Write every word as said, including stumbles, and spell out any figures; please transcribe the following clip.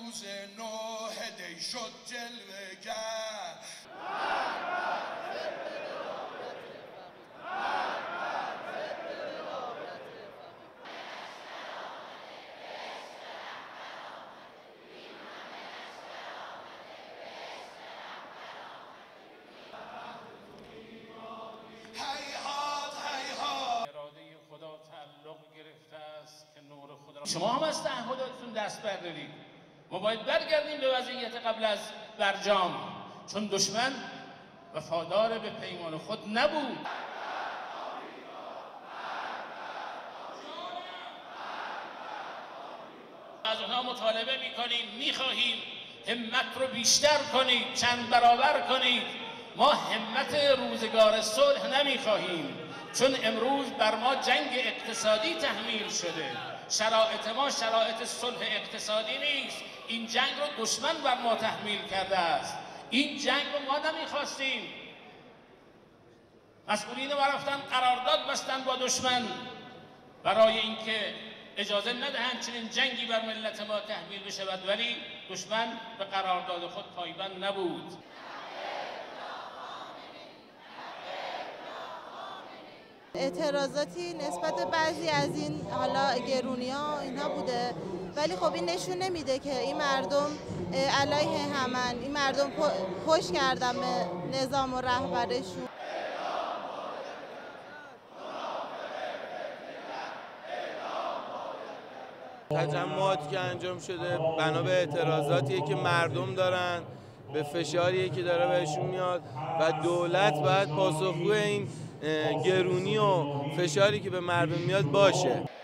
روز نو هدی شد جلوه‌گر. شما هم از تعهداتتون دست بردارید. ما باید برگردیم به وضعیت قبل از برجام، چون دشمن وفادار به پیمان خود نبود. از اونها مطالبه میکنیم، میخواهیم همت رو بیشتر کنید، چند برابر کنید. ما همت روزگار صلح نمیخواهیم، چون امروز بر ما جنگ اقتصادی تحمیل شده. شرایط ما شرایط صلح اقتصادی نیست. این جنگ رو دشمن بر ما تحمیل کرده است. این جنگ رو ما نمیخواستیم. مسئولین ما رفتن قرارداد بستن با دشمن برای اینکه اجازه ندهند چنین جنگی بر ملت ما تحمیل بشود، ولی دشمن به قرارداد خود پایبند نبود. اعتراضاتی نسبت به بعضی از این حالا گرونی ها اینها بوده، ولی خب این نشون نمیده که این مردم علیه همن. این مردم پشت کردن به نظام و رهبرشون. تجمعاتی که انجام شده بنا به اعتراضاتیه که مردم دارن، به فشاریه که داره بهشون میاد و دولت باید پاسخگوی این گرونی و فشاری که به مردم میاد باشه.